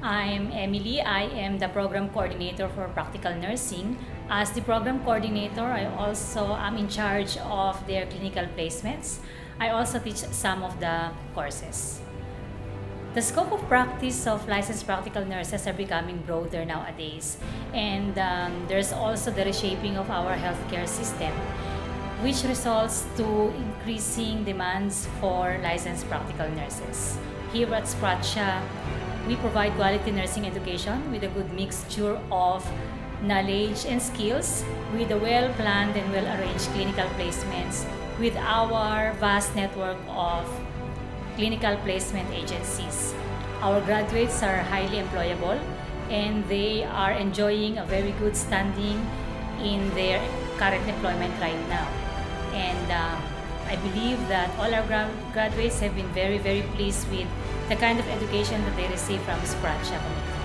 I'm Emily. I am the program coordinator for practical nursing. As the program coordinator, I also am in charge of their clinical placements. I also teach some of the courses. The scope of practice of licensed practical nurses are becoming broader nowadays, and there's also the reshaping of our healthcare system, which results to increasing demands for licensed practical nurses. Here at Spratia, we provide quality nursing education with a good mixture of knowledge and skills, with a well-planned and well-arranged clinical placements with our vast network of clinical placement agencies. Our graduates are highly employable and they are enjoying a very good standing in their current employment right now. And I believe that all our graduates have been very, very pleased with the kind of education that they receive from Spratia Committee.